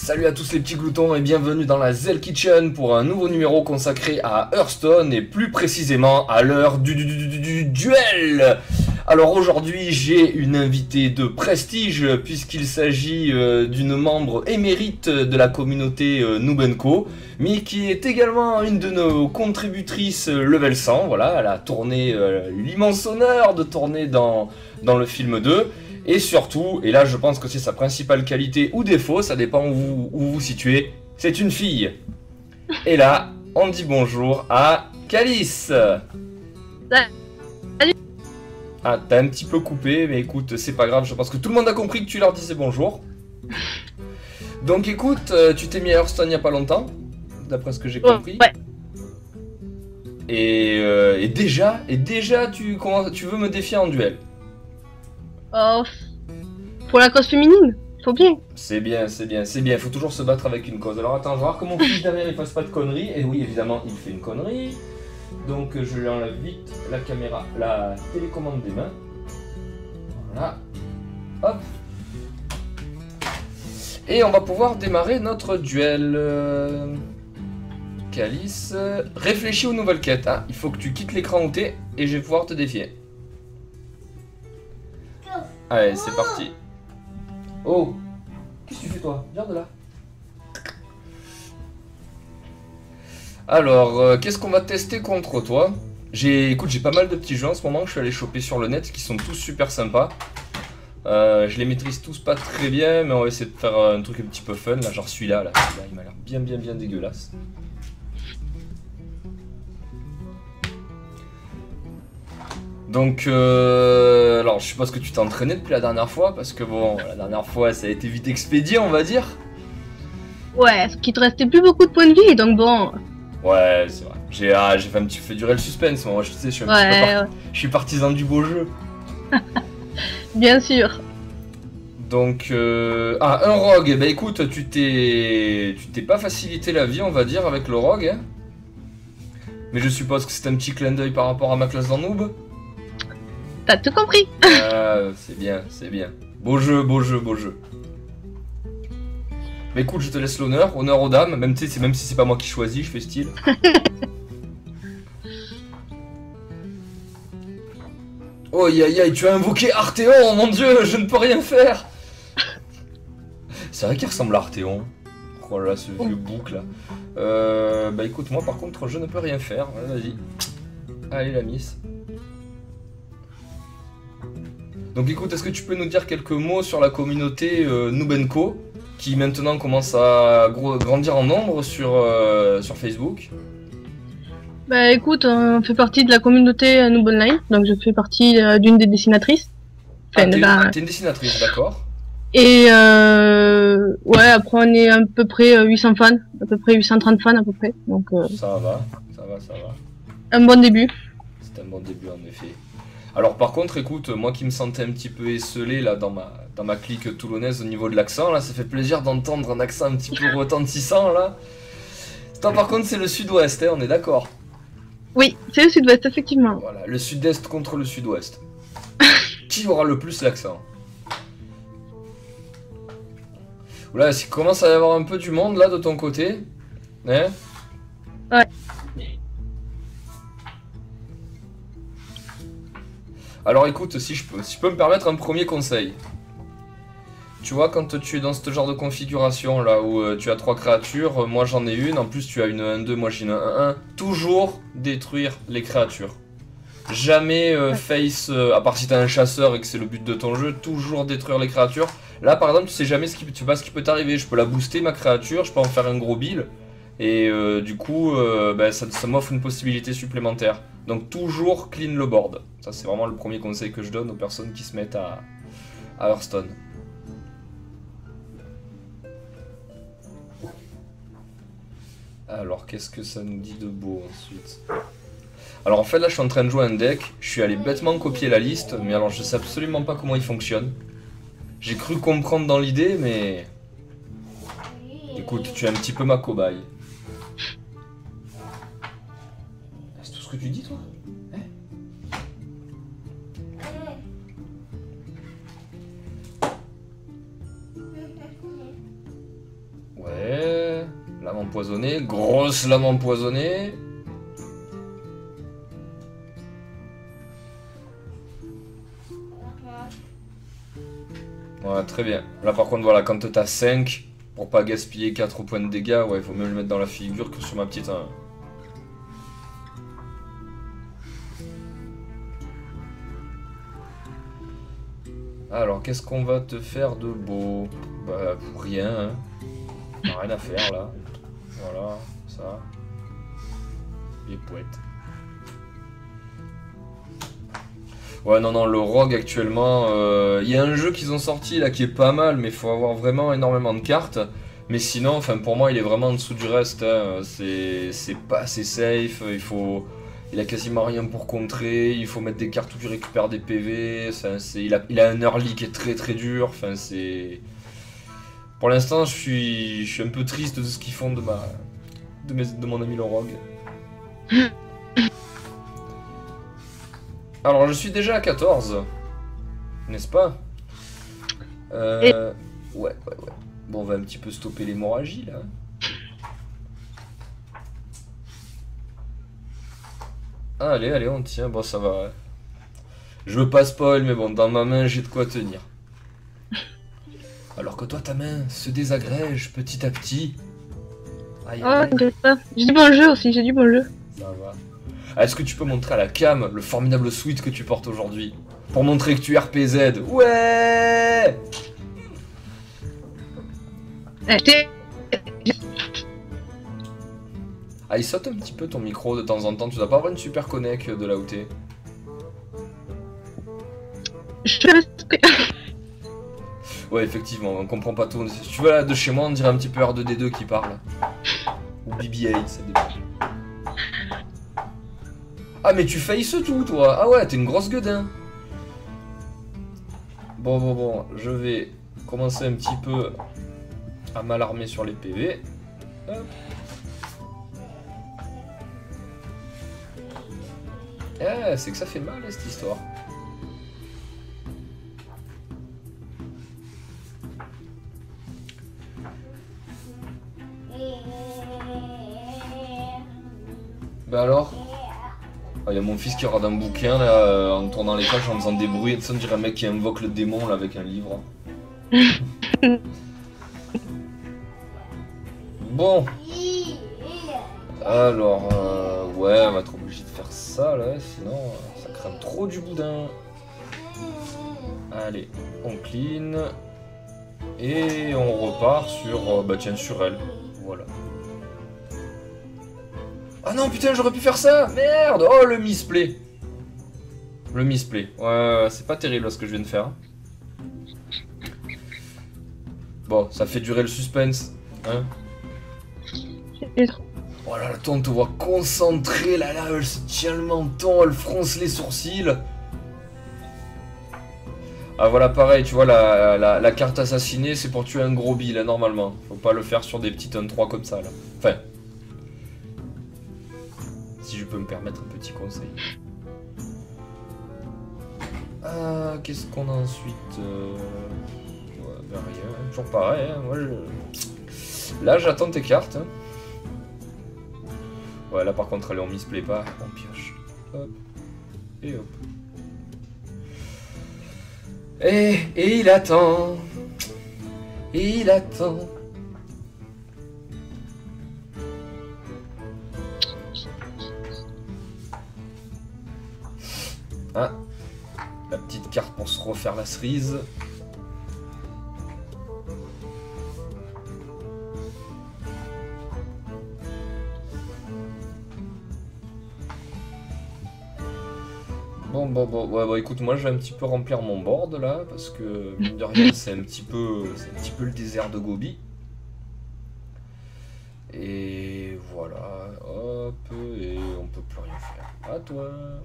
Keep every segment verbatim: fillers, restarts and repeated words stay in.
Salut à tous les petits gloutons et bienvenue dans la Zell Kitchen pour un nouveau numéro consacré à Hearthstone et plus précisément à l'heure du, du, du, du, du duel. Alors aujourd'hui j'ai une invitée de prestige puisqu'il s'agit euh, d'une membre émérite de la communauté euh, Noob and Co, mais qui est également une de nos contributrices euh, level cent. Voilà, elle a tourné euh, l'immense honneur de tourner dans, dans le film deux. Et surtout, et là je pense que c'est sa principale qualité ou défaut, ça dépend où vous où vous, vous situez, c'est une fille. Et là, on dit bonjour à Calice. Salut. Ah, t'as un petit peu coupé, mais écoute, c'est pas grave, je pense que tout le monde a compris que tu leur disais bonjour. Donc écoute, tu t'es mis à Hearthstone il n'y a pas longtemps, d'après ce que j'ai compris. Ouais. Et, euh, et déjà, et déjà tu, comment, tu veux me défier en duel. Oh, pour la cause féminine, faut bien. C'est bien, c'est bien, c'est bien, il faut toujours se battre avec une cause. Alors attends, je vais voir que mon fils derrière il fasse pas de conneries. Et oui, évidemment, il fait une connerie. Donc je lui enlève vite la caméra, la télécommande des mains. Voilà. Hop. Et on va pouvoir démarrer notre duel. Euh... Calice, réfléchis aux nouvelles quêtes. Hein. Il faut que tu quittes l'écran où t'es et je vais pouvoir te défier. Allez, c'est parti. Oh, qu'est-ce que tu fais toi? Viens de là. Alors, euh, qu'est-ce qu'on va tester contre toi? J'ai, écoute, j'ai pas mal de petits jeux en ce moment que je suis allé choper sur le net qui sont tous super sympas. Euh, je les maîtrise tous pas très bien, mais on va essayer de faire un truc un petit peu fun. Là, genre celui-là, là, celui-là, il m'a l'air bien, bien, bien dégueulasse. Donc, euh, alors je suppose que tu t'es entraîné depuis la dernière fois, parce que bon, la dernière fois ça a été vite expédié, on va dire. Ouais, parce qu'il te restait plus beaucoup de points de vie, donc bon. Ouais, c'est vrai. J'ai ah, j'ai fait un petit peu durer le suspense, moi je sais, je suis un ouais, petit peu par... ouais. Je suis partisan du beau jeu. Bien sûr. Donc, euh... ah, un rogue, bah écoute, tu t'es tu t'es pas facilité la vie, on va dire, avec le rogue. Hein. Mais je suppose que c'est un petit clin d'œil par rapport à ma classe dans Noob. T'as tout compris. Ah, c'est bien, c'est bien. Beau jeu, beau jeu, beau jeu. Mais écoute, je te laisse l'honneur, honneur aux dames, même, même si c'est pas moi qui choisis, je fais style. Oh aïe aïe aïe, tu as invoqué Arthéon, mon dieu, je ne peux rien faire. C'est vrai qu'il ressemble à Arthéon. Oh là là, ce vieux bouc là. Euh, bah écoute, moi par contre, je ne peux rien faire. Vas-y. Allez la miss. Donc écoute, est-ce que tu peux nous dire quelques mots sur la communauté euh, Noob and Co, qui maintenant commence à grandir en nombre sur, euh, sur Facebook? Bah écoute, on fait partie de la communauté Noob Online, donc je fais partie euh, d'une des dessinatrices. Enfin, ah, t'es la... une dessinatrice, d'accord. Et euh, ouais, après on est à peu près huit cents fans, à peu près huit cent trente fans à peu près. Donc, euh... Ça va, ça va, ça va. Un bon début. C'est un bon début en effet. Alors par contre, écoute, moi qui me sentais un petit peu esselé là dans ma, dans ma clique toulonnaise au niveau de l'accent, là, ça fait plaisir d'entendre un accent un petit peu retentissant là. Toi par contre c'est le sud-ouest, hein, on est d'accord? Oui, c'est le sud-ouest, effectivement. Voilà, le sud-est contre le sud-ouest. Qui aura le plus l'accent? Oula, il commence à y avoir un peu du monde là de ton côté. Hein? Ouais. Alors écoute, si je peux, si je peux me permettre un premier conseil. Tu vois, quand tu es dans ce genre de configuration là où euh, tu as trois créatures, euh, moi j'en ai une, en plus tu as une un deux, moi j'ai une un un, toujours détruire les créatures. Jamais euh, face, euh, à part si tu as un chasseur et que c'est le but de ton jeu, toujours détruire les créatures. Là par exemple, tu sais jamais ce qui, tu sais pas ce qui peut t'arriver, je peux la booster ma créature, je peux en faire un gros bill. Et euh, du coup, euh, bah, ça, ça m'offre une possibilité supplémentaire. Donc toujours clean le board. Ça c'est vraiment le premier conseil que je donne aux personnes qui se mettent à, à Hearthstone. Alors qu'est-ce que ça nous dit de beau ensuite? Alors en fait là je suis en train de jouer un deck. Je suis allé bêtement copier la liste. Mais alors je sais absolument pas comment il fonctionne. J'ai cru comprendre dans l'idée mais... Écoute, tu es un petit peu ma cobaye. C'est tout ce que tu dis toi? Hein? empoisonnée, grosse lame empoisonnée. Ouais, très bien. Là par contre, voilà, quand t'as cinq, pour pas gaspiller quatre points de dégâts, ouais, il faut mieux le mettre dans la figure que sur ma petite... Hein. Alors, qu'est-ce qu'on va te faire de beau? Bah, pour rien, hein. T'as rien à faire, là. Voilà, ça. Les poètes. Ouais, non, non, le rogue, actuellement... Il euh, y a un jeu qu'ils ont sorti, là, qui est pas mal, mais il faut avoir vraiment énormément de cartes. Mais sinon, enfin, pour moi, il est vraiment en dessous du reste. Hein. C'est pas assez safe, il faut... Il a quasiment rien pour contrer, il faut mettre des cartes où tu récupères des P V, enfin, il, a, il a un early qui est très très dur, enfin c'est... Pour l'instant je suis, je suis un peu triste de ce qu'ils font de, ma, de, mes, de mon ami le rogue. Alors je suis déjà à quatorze, n'est-ce pas? euh, Ouais, ouais, ouais. Bon, on va un petit peu stopper l'hémorragie là. Ah, allez, allez, on tient. Bon, ça va. Je veux pas spoil, mais bon, dans ma main, j'ai de quoi tenir. Alors que toi, ta main se désagrège petit à petit. Aïe, oh, t'inquiète pas. J'ai du bon jeu aussi, j'ai du bon jeu. Ça va. Est-ce que tu peux montrer à la cam le formidable suite que tu portes aujourd'hui? Pour montrer que tu es R P Z. Ouais. Acheter. Ah, il saute un petit peu ton micro de temps en temps. Tu dois pas avoir une super connect de là où t'es. Je reste... Ouais, effectivement, on comprend pas tout. Si tu veux là de chez moi, on dirait un petit peu R deux D deux qui parle. Ou B B huit, ça dépend. Ah, mais tu faces tout, toi. Ah ouais, t'es une grosse gueudin. Bon, bon, bon, je vais commencer un petit peu à m'alarmer sur les P V. Hop. Eh, c'est que ça fait mal, hein, cette histoire. Bah alors? Il y a mon fils qui regarde un bouquin là, euh, en tournant les pages en faisant des bruits. Ça, on dirait un mec qui invoque le démon là avec un livre. Bon. Alors, euh, ouais, on va être obligé de faire ça là, sinon euh, ça crame trop du boudin. Allez, on clean. Et on repart sur, euh, bah tiens, sur elle. Voilà. Ah non, putain, j'aurais pu faire ça. Merde. Oh, le misplay. Le misplay. Ouais, c'est pas terrible ce que je viens de faire. Bon, ça fait durer le suspense. Hein. Oh là là, toi, on te voit concentré là, là, elle se tient le menton, elle fronce les sourcils. Ah voilà, pareil, tu vois, la, la, la carte assassinée, c'est pour tuer un gros bill, là, normalement. Faut pas le faire sur des petits un trois comme ça, là. Enfin... Si je peux me permettre un petit conseil. Ah, qu'est-ce qu'on a ensuite euh... ouais, ben rien, toujours pareil. Hein. Moi, je... Là, j'attends tes cartes. Hein. Ouais, là par contre, allez, on misplay pas. On pioche. Hop. Et hop. Et, et il attend. Et il attend. Ah, la petite carte pour se refaire la cerise. Bon, bon, bon, ouais, bah écoute, moi je vais un petit peu remplir mon board là, parce que mine de rien, c'est un petit peu, c'est un petit peu le désert de Gobi. Et voilà, hop, et on peut plus rien faire. À toi.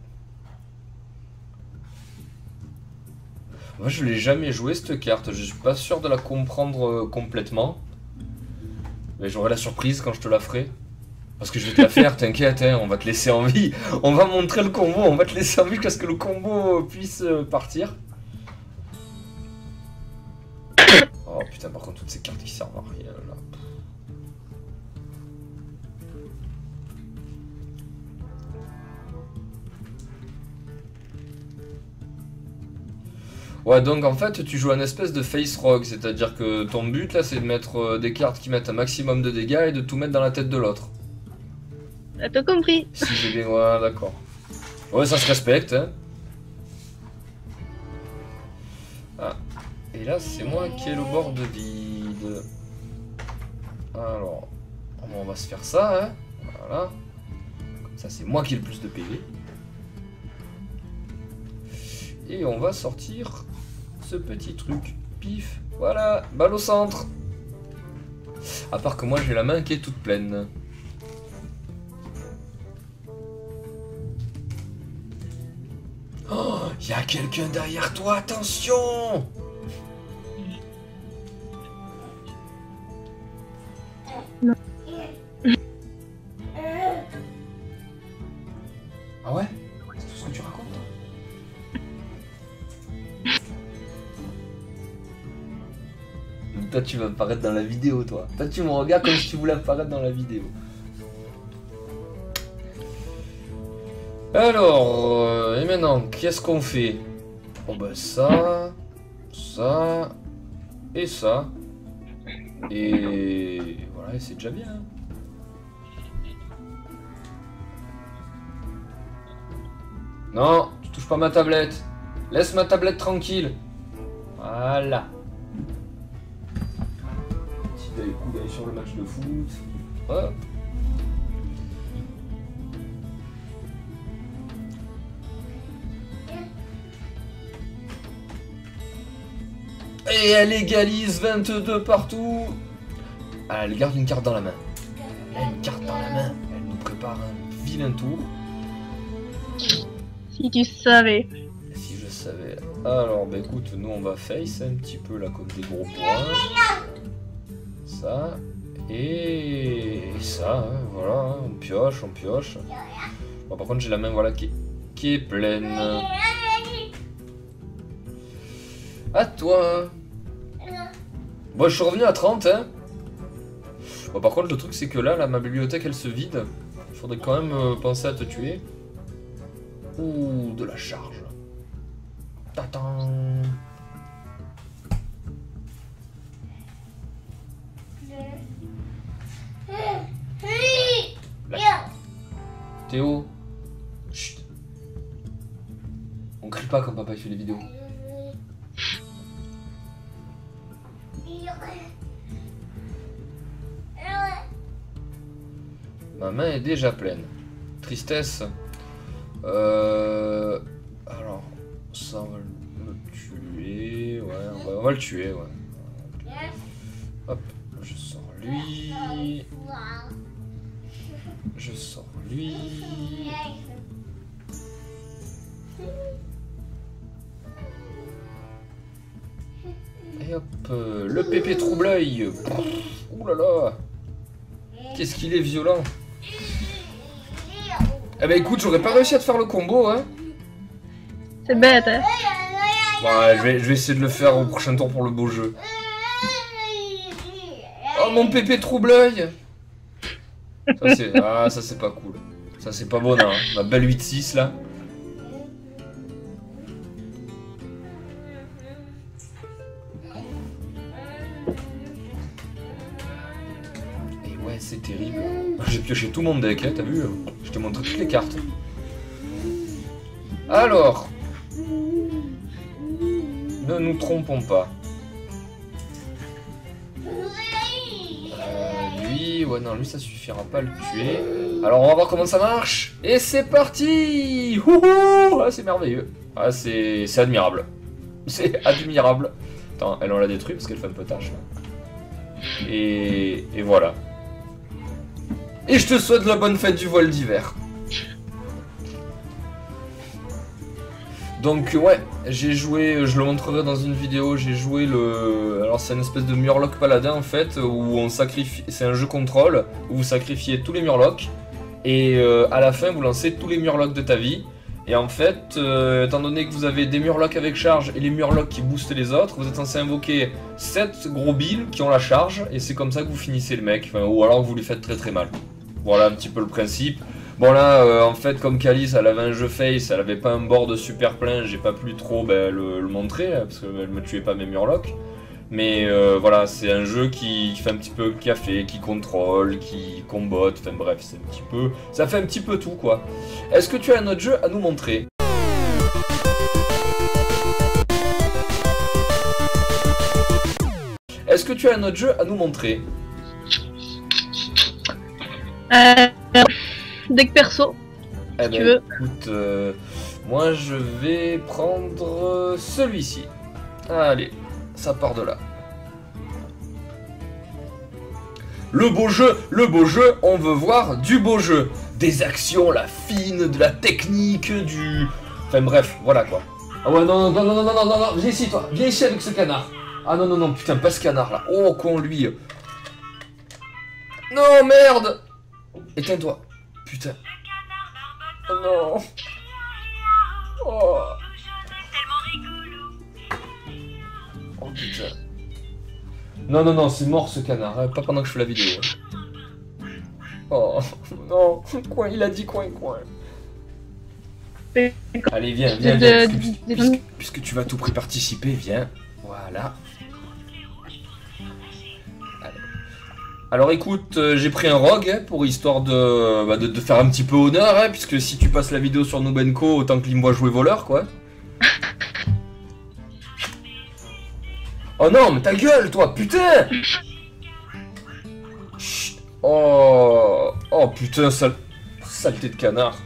Moi je l'ai jamais joué cette carte, je suis pas sûr de la comprendre euh, complètement. Mais j'aurai la surprise quand je te la ferai. Parce que je vais te la faire, t'inquiète, hein, on va te laisser en vie. On va montrer le combo, on va te laisser en vie jusqu'à ce que le combo puisse euh, partir. Oh putain, par contre toutes ces cartes qui servent à rien là. Ouais, donc en fait, tu joues un espèce de face rogue, c'est-à-dire que ton but là, c'est de mettre euh, des cartes qui mettent un maximum de dégâts et de tout mettre dans la tête de l'autre. T'as tout compris. Si j'ai bien... Ouais, d'accord. Ouais, ça se respecte, hein. Ah. Et là, c'est moi qui ai le bord de vide. Alors, on va se faire ça, hein. Voilà. Comme ça, c'est moi qui ai le plus de P V. Et on va sortir ce petit truc. Pif. Voilà, balle au centre. À part que moi, j'ai la main qui est toute pleine. Oh, il y a quelqu'un derrière toi, attention! Non. Ah ouais? C'est tout ce que tu racontes? Toi, tu vas apparaître dans la vidéo, toi. Toi, tu me regardes comme si tu voulais apparaître dans la vidéo. Alors, euh, et maintenant, qu'est-ce qu'on fait? Oh bah ça, ça, et ça. Et voilà, et c'est déjà bien. Hein. Non, tu touches pas ma tablette. Laisse ma tablette tranquille. Voilà. Petit œil, coup d'œil sur le match de foot. Hop. Et elle égalise vingt-deux partout. Ah, elle garde une carte dans la main. Elle a une carte dans la main. Elle nous prépare un vilain tour. Si tu savais. Si je savais. Alors, bah écoute, nous on va face un petit peu là comme des gros points. Ça. Et ça, hein, voilà. Hein, on pioche, on pioche. Bon, par contre, j'ai la main voilà, qui, qui est pleine. À toi. Bon, je suis revenu à trente, hein. Bon, par contre, le truc, c'est que là, là, ma bibliothèque, elle se vide. Il faudrait quand même euh, penser à te tuer. Ouh, de la charge. Tatan. Là. Théo. Chut. On crie pas quand papa fait les vidéos. Ma main est déjà pleine. Tristesse. Euh... Alors, ça on va le tuer. Ouais, on va, on va le tuer, ouais. Hop, je sors lui. Je sors lui. Et hop, euh, le pépé trouble-œil. Ouh là là. Qu'est-ce qu'il est violent. Eh ben écoute, j'aurais pas réussi à te faire le combo, hein. C'est bête, hein. Ouais, je vais, je vais essayer de le faire au prochain tour pour le beau jeu. Oh mon pépé trouble-œil. Ça c'est ah, ça c'est pas cool. Ça c'est pas bon, hein. Ma belle huit six là. Et ouais, c'est terrible. J'ai pioché tout mon deck, hein, t'as vu? Je t'ai montré toutes les cartes. Alors, ne nous trompons pas. Euh, lui, ouais non, lui ça suffira pas à le tuer. Alors on va voir comment ça marche. Et c'est parti. Wouhou, ah, c'est merveilleux. Ah, c'est admirable. C'est admirable. Attends, elle on l'a détruit parce qu'elle fait un peu tâche. Là. Et, et voilà. Et je te souhaite la bonne fête du voile d'hiver. Donc ouais, j'ai joué, je le montrerai dans une vidéo, j'ai joué le... Alors c'est une espèce de Murloc Paladin en fait, où on sacrifie... C'est un jeu contrôle, où vous sacrifiez tous les Murlocs, et euh, à la fin vous lancez tous les Murlocs de ta vie. Et en fait, euh, étant donné que vous avez des Murlocs avec charge et les Murlocs qui boostent les autres, vous êtes censé invoquer sept gros billes qui ont la charge, et c'est comme ça que vous finissez le mec, enfin, ou alors vous lui faites très très mal. Voilà un petit peu le principe. Bon là, euh, en fait, comme Calice, elle avait un jeu face, elle avait pas un board super plein, j'ai pas pu trop ben, le, le montrer, hein, parce qu'elle me tuait pas mes murlocs. Mais euh, voilà, c'est un jeu qui fait un petit peu café, qui contrôle, qui combote, enfin bref, c'est un petit peu... Ça fait un petit peu tout, quoi. Est-ce que tu as un autre jeu à nous montrer? Est-ce que tu as un autre jeu à nous montrer? Euh, deck perso, Eh si ben, tu veux. écoute, euh, moi je vais prendre celui-ci. Allez, ça part de là. Le beau jeu, le beau jeu, on veut voir du beau jeu. Des actions, la fine, de la technique, du... Enfin bref, voilà quoi. Ah ouais, non, non, non, non, non, non, non, non, viens ici toi, viens ici avec ce canard. Ah non, non, non, putain, pas ce canard là. Oh, con lui. Non, merde. Éteins-toi. Putain. Oh non. Oh. Oh putain. Non, non, non, c'est mort ce canard. Hein. Pas pendant que je fais la vidéo. Hein. Oh non. Coin, il a dit coin, coin. Allez, viens, viens, viens. Puisque, puisque, puisque tu vas tout prix participer, viens. Voilà. Alors écoute, euh, j'ai pris un rogue hein, pour histoire de, bah, de, de faire un petit peu honneur, hein, puisque si tu passes la vidéo sur Nubenco, autant que me jouer voleur, quoi. Oh non, mais ta gueule, toi, putain. Chut. Oh, oh putain, sale... saleté de canard.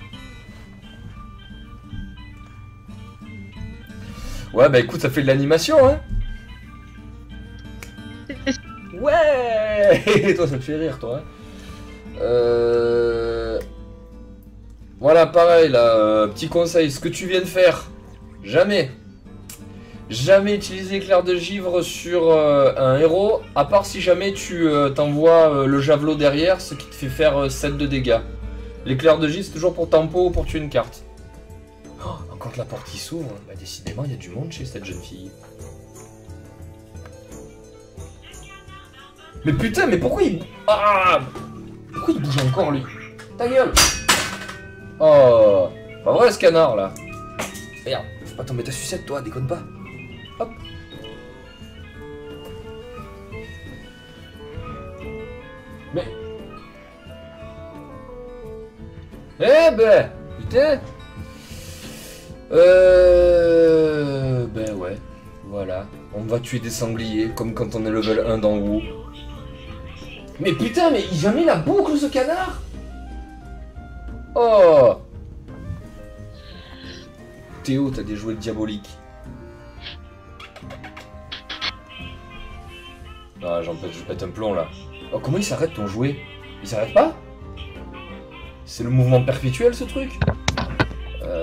Ouais, bah écoute, ça fait de l'animation, hein. Ouais. Toi, ça te fait rire, toi. Hein. Euh... Voilà, pareil, là, euh, petit conseil, ce que tu viens de faire, jamais, jamais utiliser éclair de givre sur euh, un héros, à part si jamais tu euh, t'envoies euh, le javelot derrière, ce qui te fait faire euh, sept de dégâts. L'éclair de givre, c'est toujours pour tempo ou pour tuer une carte. Oh, quand la porte qui s'ouvre, bah décidément, il y a du monde chez cette jeune fille. Mais putain, mais pourquoi il... Ah, pourquoi il bouge encore, lui? Ta gueule. Oh, pas vrai, ce canard, là. Merde, faut pas tomber ta sucette, toi, déconne pas. Hop. Mais... Eh ben, putain. Euh... Ben ouais, voilà. On va tuer des sangliers, comme quand on est level un dans WoW. Mais putain, mais il a mis la boucle, ce canard. Oh. Théo, t'as des jouets diaboliques. Ah, j'en pète, je pète un plomb, là. Oh, comment il s'arrête, ton jouet? Il s'arrête pas? C'est le mouvement perpétuel, ce truc? euh...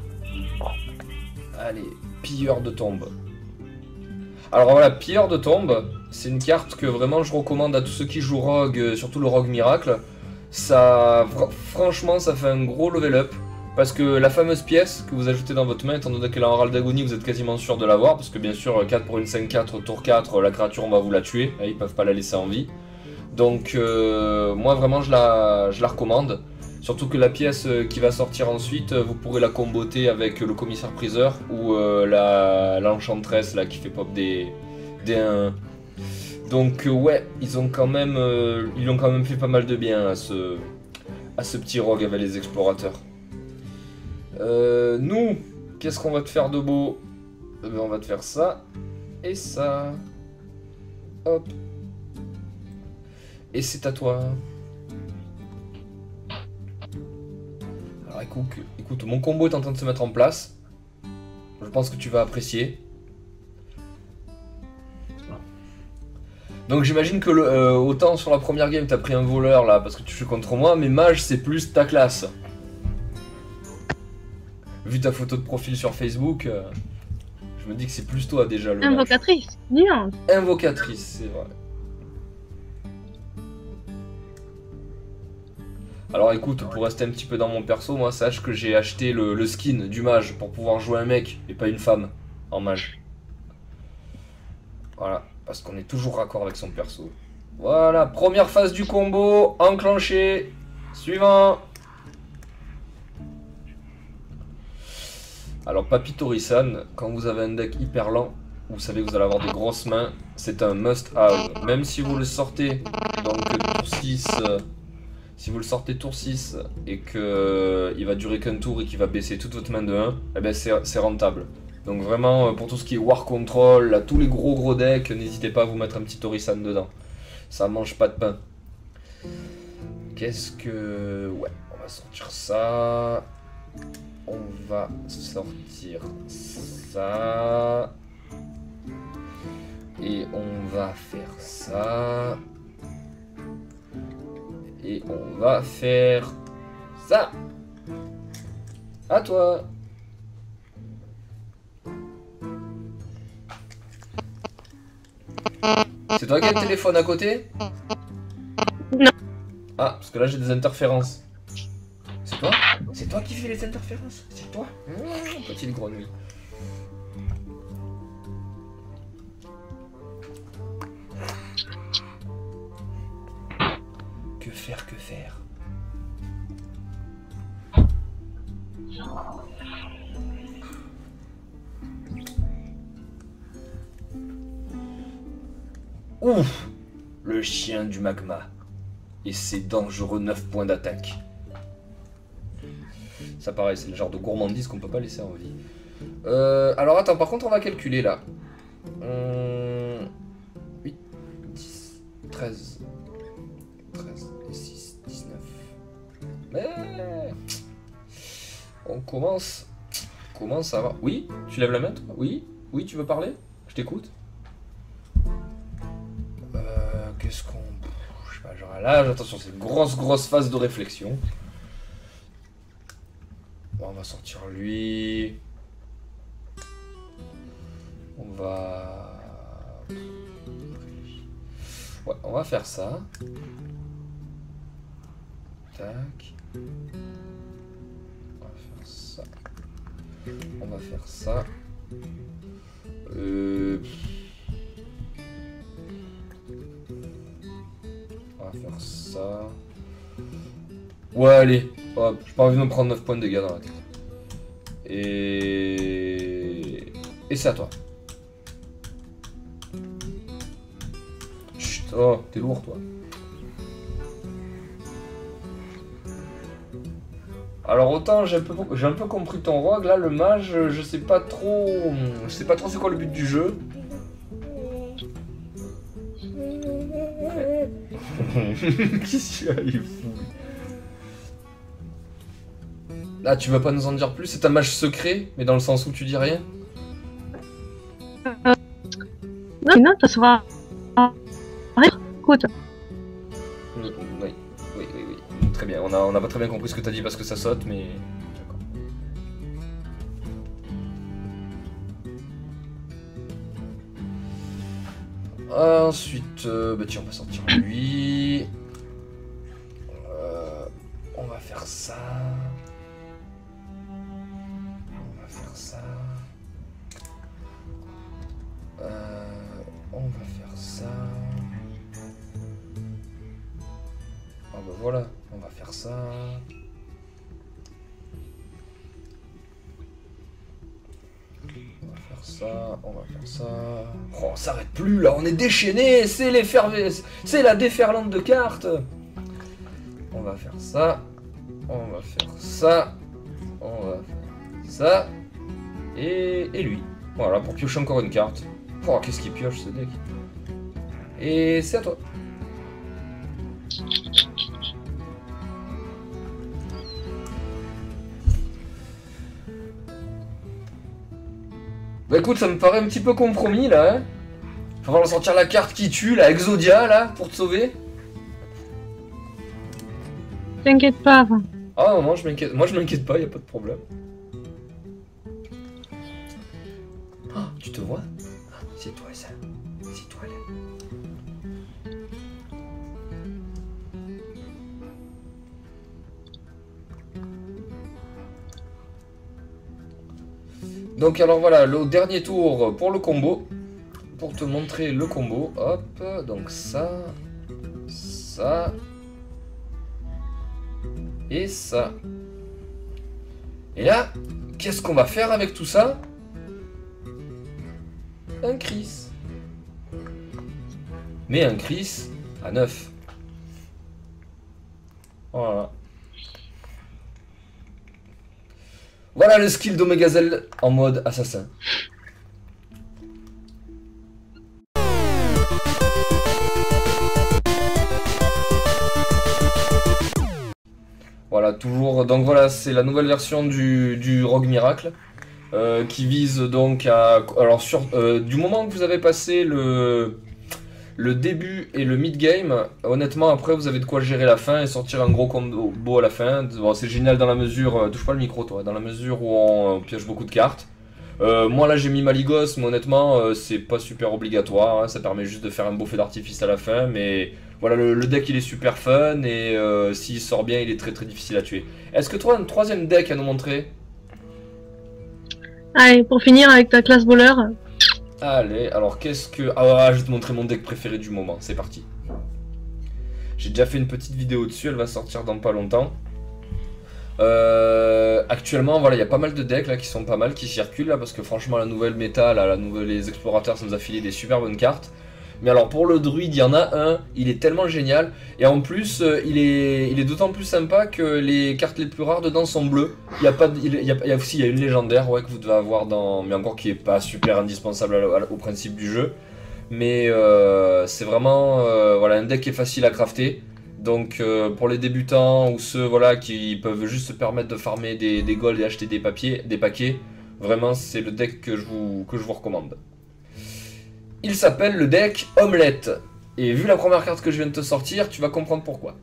Allez, pilleur de tombe. Alors voilà, pilleur de tombe, c'est une carte que vraiment je recommande à tous ceux qui jouent Rogue, surtout le Rogue Miracle. Ça, franchement, ça fait un gros level up. Parce que la fameuse pièce que vous ajoutez dans votre main, étant donné qu'elle est en râle d'agonie, vous êtes quasiment sûr de l'avoir. Parce que bien sûr, quatre pour une cinq quatre, tour quatre, la créature on va vous la tuer. Et ils peuvent pas la laisser en vie. Donc euh, moi vraiment je la, je la recommande. Surtout que la pièce qui va sortir ensuite, vous pourrez la comboter avec le commissaire priseur ou euh, la l'enchantress là qui fait pop des des un. Donc euh, ouais, ils ont quand même euh, ils ont quand même fait pas mal de bien à ce à ce petit rogue avec les explorateurs. Euh, nous, qu'est-ce qu'on va te faire de beau? Eh bien, on va te faire ça et ça. Hop. Et c'est à toi. Alors écoute, écoute, mon combo est en train de se mettre en place. Je pense que tu vas apprécier. Donc j'imagine que le, euh, autant sur la première game t'as pris un voleur là parce que tu joues contre moi, mais mage c'est plus ta classe. Vu ta photo de profil sur Facebook, euh, je me dis que c'est plus toi déjà le Invocatrice, nuance. Invocatrice, c'est vrai. Alors écoute, pour rester un petit peu dans mon perso, moi sache que j'ai acheté le, le skin du mage pour pouvoir jouer un mec et pas une femme en mage. Voilà, parce qu'on est toujours raccord avec son perso. Voilà, première phase du combo, enclenché. Suivant. Alors Papy Torisan, quand vous avez un deck hyper lent, vous savez que vous allez avoir des grosses mains, c'est un must-have. Même si vous le sortez, donc tour six, euh, si vous le sortez tour six et qu'il euh, va durer qu'un tour et qu'il va baisser toute votre main de un, eh ben c'est rentable. Donc vraiment, pour tout ce qui est War Control, là, tous les gros gros decks, n'hésitez pas à vous mettre un petit Torisan dedans. Ça mange pas de pain. Qu'est-ce que... Ouais, on va sortir ça. On va sortir ça. Et on va faire ça. Et on va faire ça. À toi. C'est toi qui as le téléphone à côté? Non. Ah, parce que là j'ai des interférences. C'est toi? C'est toi qui fais les interférences? C'est toi? Mmh, petite grenouille. Que faire, que faire? Ouf! Le chien du magma. Et ses dangereux neuf points d'attaque. Ça pareil, c'est le genre de gourmandise qu'on peut pas laisser en vie. Euh, alors attends, par contre on va calculer là. Hum, huit, dix, treize, treize, six, dix-neuf. Mais... On commence... On commence à avoir... Oui? Tu lèves la main toi? Oui? Oui, tu veux parler? Je t'écoute. Euh, Qu'est-ce qu'on... Je sais pas, genre là, attention, c'est une grosse grosse phase de réflexion. Bon, on va sortir lui. On va... Ouais, on va faire ça. Tac. On va faire ça. On va faire ça. Euh... On va faire ça. Ouais, allez. Hop, j'ai pas envie de me prendre neuf points de dégâts dans la tête. Et... Et c'est à toi. Chut, oh, t'es lourd, toi. Alors autant j'ai un, peu, j'ai un peu compris ton rogue, là le mage, je sais pas trop... Je sais pas trop c'est quoi le but du jeu. Qu'est-ce qu'il y a, il est fou. Là tu veux pas nous en dire plus? C'est un mage secret, mais dans le sens où tu dis rien? Euh... Non, non, ça sera... Écoute. Oui, oui, oui, oui. Très bien, on a, on a pas très bien compris ce que t'as dit parce que ça saute, mais... Ensuite, euh, bah tiens, on va sortir lui. Euh, on va faire ça. On va faire ça. Euh, on va faire ça. Ah bah voilà, on va faire ça. On va faire ça, on va faire ça. Oh, on s'arrête plus là, on est déchaîné, c'est l'effervescence, c'est la déferlante de cartes. On va faire ça, on va faire ça, on va faire ça, et, et lui. Voilà, pour piocher encore une carte. Oh, qu'est-ce qu'il pioche ce deck. Et c'est à toi. Bah écoute, ça me paraît un petit peu compromis là, hein. Faut falloir sortir la carte qui tue, la Exodia là, pour te sauver. T'inquiète pas. Ah non, non, je m'inquiète. Moi je m'inquiète pas, y a pas de problème. Oh, tu te vois? Ah, c'est toi ça. C'est toi là. Donc alors voilà, le dernier tour pour le combo. Pour te montrer le combo. Hop, donc ça, ça et ça. Et là, qu'est-ce qu'on va faire avec tout ça? Un Chris. Mais un Chris à neuf. Voilà. Voilà le skill d'Omegazel en mode assassin. Voilà, toujours. Donc voilà, c'est la nouvelle version du, du Rogue Miracle. Euh, qui vise donc à... Alors, sur, euh, du moment que vous avez passé le, le début et le mid-game, honnêtement, après, vous avez de quoi gérer la fin et sortir un gros combo à la fin. Bon, c'est génial dans la mesure... Euh, touche pas le micro, toi. Dans la mesure où on, on pioche beaucoup de cartes. Euh, moi, là, j'ai mis Maligos, mais honnêtement, euh, c'est pas super obligatoire. Hein, ça permet juste de faire un beau feu d'artifice à la fin, mais... Voilà, le, le deck, il est super fun, et euh, s'il sort bien, il est très très difficile à tuer. Est-ce que toi, un troisième deck à nous montrer? Allez, pour finir avec ta classe voleur. Allez, alors qu'est-ce que... Ah, je vais te montrer mon deck préféré du moment, c'est parti. J'ai déjà fait une petite vidéo dessus, elle va sortir dans pas longtemps. Euh, actuellement, voilà, il y a pas mal de decks là qui sont pas mal, qui circulent là, parce que franchement, la nouvelle méta, là, la nouvelle, les explorateurs, ça nous a filé des super bonnes cartes. Mais alors pour le druide, il y en a un, il est tellement génial. Et en plus, euh, il est, il est d'autant plus sympa que les cartes les plus rares dedans sont bleues. Il y a pas, de, il y a, il y a aussi il y a une légendaire, ouais, que vous devez avoir dans, mais encore qui est pas super indispensable à, à, au principe du jeu. Mais euh, c'est vraiment, euh, voilà, un deck qui est facile à crafter. Donc euh, pour les débutants ou ceux, voilà, qui peuvent juste se permettre de farmer des, des golds et acheter des papiers, des paquets, vraiment c'est le deck que je vous, que je vous recommande. Il s'appelle le deck Omelette. Et vu la première carte que je viens de te sortir, tu vas comprendre pourquoi.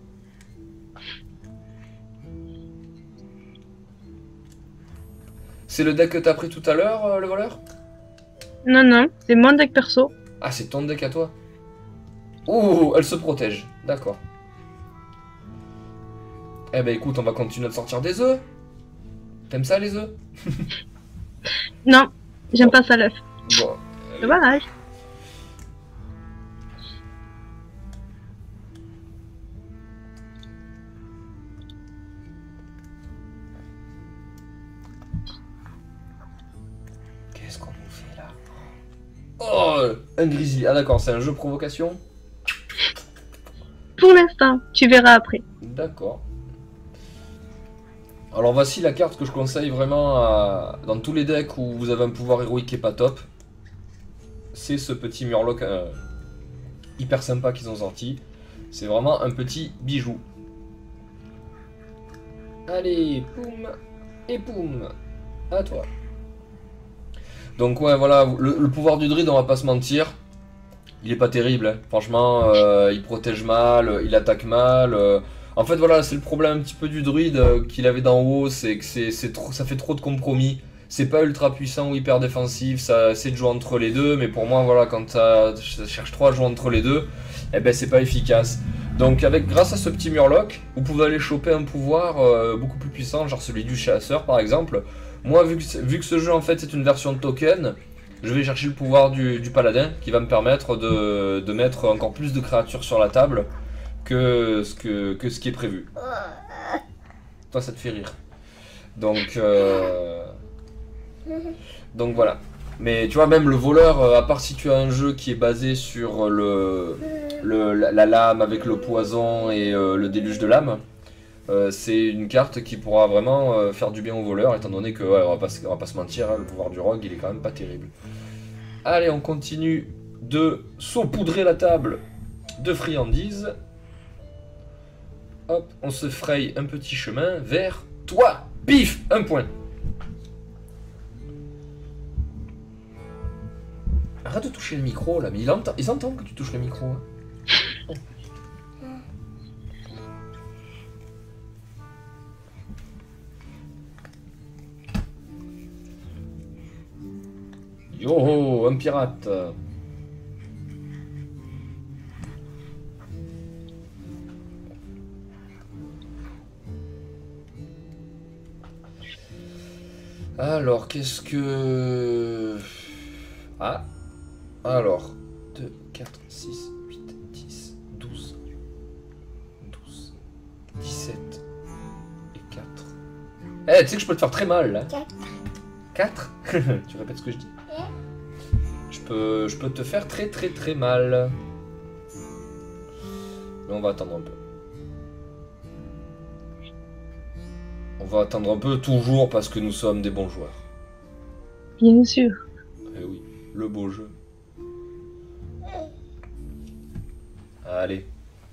C'est le deck que t'as pris tout à l'heure, euh, le voleur? Non, non, c'est mon deck perso. Ah, c'est ton deck à toi? Ouh, elle se protège. D'accord. Eh ben écoute, on va continuer de sortir des œufs. T'aimes ça, les œufs? Non, j'aime pas ça l'œuf. Bon. Dommage. Qu'est-ce qu'on nous fait là? Oh, un grizzly. Ah d'accord, c'est un jeu provocation? Pour l'instant, tu verras après. D'accord. Alors voici la carte que je conseille vraiment à... dans tous les decks où vous avez un pouvoir héroïque qui est pas top. C'est ce petit Murloc euh, hyper sympa qu'ils ont sorti. C'est vraiment un petit bijou. Allez, poum et poum. À toi. Donc ouais, voilà, le, le pouvoir du druide, on va pas se mentir. Il est pas terrible, hein. Franchement, euh, il protège mal, il attaque mal. Euh... En fait, voilà, c'est le problème un petit peu du druide euh, qu'il avait d'en haut, c'est que c'est, c'est trop, ça fait trop de compromis. C'est pas ultra puissant ou hyper défensif, ça essaie de jouer entre les deux, mais pour moi, voilà, quand ça cherche trop à jouer entre les deux, eh ben c'est pas efficace. Donc, avec, grâce à ce petit Murloc, vous pouvez aller choper un pouvoir euh, beaucoup plus puissant, genre celui du chasseur par exemple. Moi, vu que, vu que ce jeu en fait c'est une version de token, je vais chercher le pouvoir du, du paladin qui va me permettre de, de mettre encore plus de créatures sur la table que ce, que, que ce qui est prévu. Toi, ça te fait rire. Donc, euh... donc voilà. Mais tu vois, même le voleur, à part si tu as un jeu qui est basé sur le, le, la, la lame avec le poison et euh, le déluge de lame, euh, c'est une carte qui pourra vraiment euh, faire du bien au voleur, étant donné que, ouais, on, va pas, on va pas se mentir, hein, le pouvoir du rogue, il est quand même pas terrible. Allez, on continue de saupoudrer la table de friandises. Hop, on se fraye un petit chemin vers toi. Pif, un point. Arrête de toucher le micro là, mais ils entendent, ils entendent que tu touches le micro. Hein. Yo, un pirate. Alors, qu'est-ce que... Ah. Alors, deux, quatre, six, huit, dix, douze, douze, dix-sept et quatre. Eh, tu sais que je peux te faire très mal là. quatre. quatre. Tu répètes ce que je dis. Je peux, je peux te faire très très très mal. Mais on va attendre un peu. On va attendre un peu toujours parce que nous sommes des bons joueurs. Bien sûr. Eh oui, le beau jeu. Allez.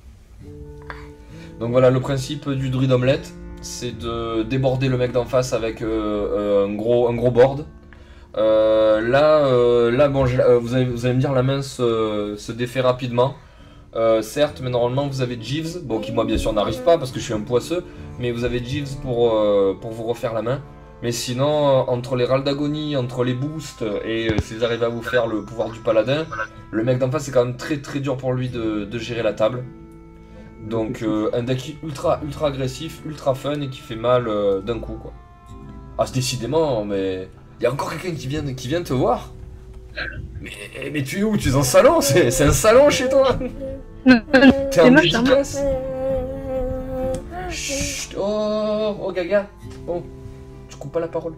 Donc voilà, le principe du druide omelette, c'est de déborder le mec d'en face avec euh, euh, un, gros, un gros board. Euh, là, euh, là bon, euh, vous, allez, vous allez me dire, la main se, se défait rapidement. Euh, certes, mais normalement vous avez Jeeves, bon, qui moi bien sûr n'arrive pas parce que je suis un poisseux, mais vous avez Jeeves pour, euh, pour vous refaire la main. Mais sinon, euh, entre les râles d'agonie, entre les boosts, et euh, si vous arrivez à vous faire le pouvoir du paladin, le mec d'en face c'est quand même très très dur pour lui de, de gérer la table. Donc euh, un deck ultra ultra agressif, ultra fun et qui fait mal euh, d'un coup quoi. Ah c'est décidément, mais il y a encore quelqu'un qui vient, qui vient te voir. Mais, mais tu es où? Tu es en salon? C'est un salon chez toi? T'es en dédicace? Chut, oh, oh gaga. Bon, tu coupes pas la parole.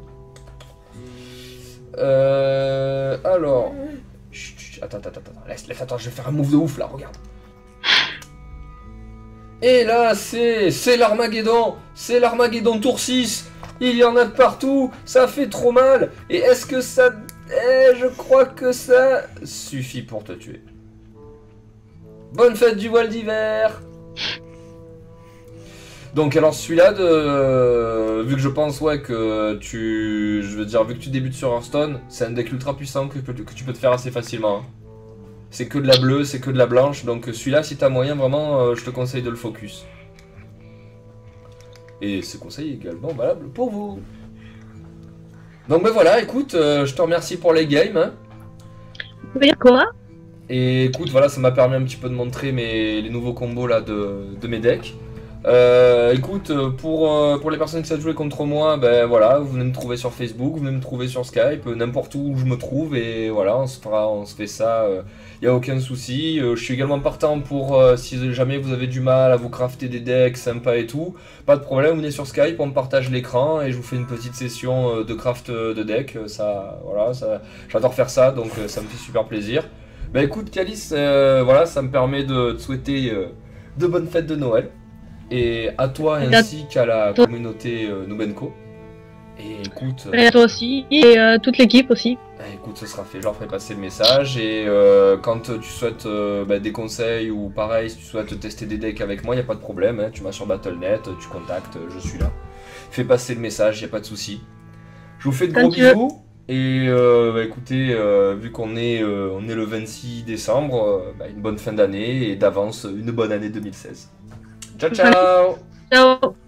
Euh, alors... Chut, chut, attends, attends, attends, laisse, laisse, attends, je vais faire un move de ouf là, regarde. Et là, c'est c'est l'Armageddon, c'est l'Armageddon tour six. Il y en a de partout, ça fait trop mal. Et est-ce que ça... Eh, je crois que ça suffit pour te tuer. Bonne fête du voile d'hiver. Donc alors celui-là, de... vu que je pense ouais que tu... Je veux dire, vu que tu débutes sur Hearthstone, c'est un deck ultra puissant que, que tu peux te faire assez facilement. Hein. C'est que de la bleue, c'est que de la blanche, donc celui-là, si t'as moyen, vraiment, euh, je te conseille de le focus. Et ce conseil est également valable pour vous. Donc ben voilà, écoute, euh, je te remercie pour les games. Hein. Oui, quoi? Et écoute, voilà, ça m'a permis un petit peu de montrer mes, les nouveaux combos là de, de mes decks. Euh, écoute, pour, euh, pour les personnes qui savent jouer contre moi, ben voilà, vous venez me trouver sur Facebook, vous venez me trouver sur Skype, euh, n'importe où je me trouve, et voilà, on se fera, on se fait ça, il euh, n'y a aucun souci. Euh, je suis également partant pour, euh, si jamais vous avez du mal à vous crafter des decks sympas et tout, pas de problème, vous venez sur Skype, on partage l'écran, et je vous fais une petite session euh, de craft de deck, ça, voilà, ça, j'adore faire ça, donc euh, ça me fait super plaisir. Ben écoute Calice, euh, voilà, ça me permet de te souhaiter euh, de bonnes fêtes de Noël. Et à toi ainsi qu'à la communauté euh, Nubenko. Et écoute... Et à toi aussi, et euh, toute l'équipe aussi. Euh, écoute, ce sera fait, je leur ferai passer le message. Et euh, quand tu souhaites euh, bah, des conseils ou pareil, si tu souhaites tester des decks avec moi, il n'y a pas de problème. Hein, tu m'as sur Battle point net, tu contactes, je suis là. Fais passer le message, il n'y a pas de souci. Je vous fais de gros bisous. Et euh, bah, écoutez, euh, vu qu'on est, euh, on est le vingt-six décembre, euh, bah, une bonne fin d'année et d'avance une bonne année deux mille seize. Ciao ciao. Ciao.